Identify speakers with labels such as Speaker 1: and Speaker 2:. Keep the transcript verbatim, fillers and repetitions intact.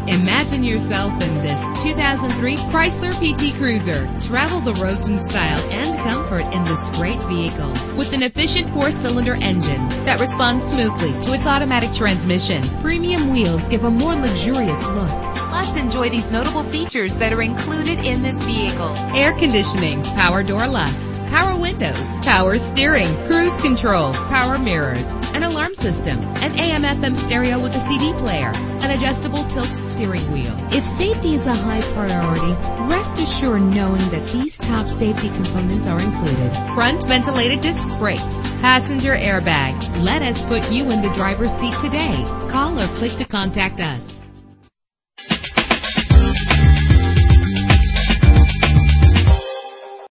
Speaker 1: Imagine yourself in this two thousand three Chrysler P T Cruiser. Travel the roads in style and comfort in this great vehicle. With an efficient four-cylinder engine that responds smoothly to its automatic transmission, premium wheels give a more luxurious look. Plus, enjoy these notable features that are included in this vehicle: air conditioning, power door locks, power windows, power steering, cruise control, power mirrors, an alarm system, an A M F M stereo with a C D player, an adjustable tilt steering wheel. If safety is a high priority, rest assured knowing that these top safety components are included: front ventilated disc brakes, passenger airbag. Let us put you in the driver's seat today. Call or click to contact us.